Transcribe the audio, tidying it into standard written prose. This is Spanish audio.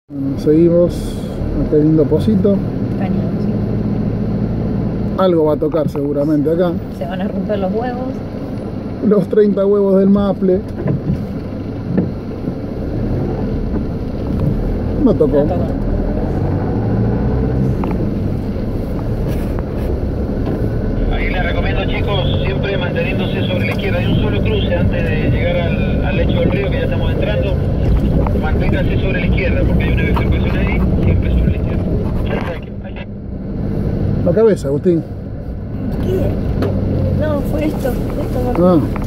Bueno, seguimos. Qué lindo pocito. Cañón, sí. Algo va a tocar seguramente acá. Se van a romper los huevos. Los 30 huevos del maple. No tocó. No tocó. Ahí les recomiendo, chicos, siempre manteniéndose sobre la izquierda. Hay un solo cruce antes de llegar al lecho del río, que ya estamos entrando. Manténganse sobre la izquierda porque hay una bifurcación ahí, siempre sobre la izquierda. La cabeza, Agustín. ¿Qué? No, fue esto. Ah.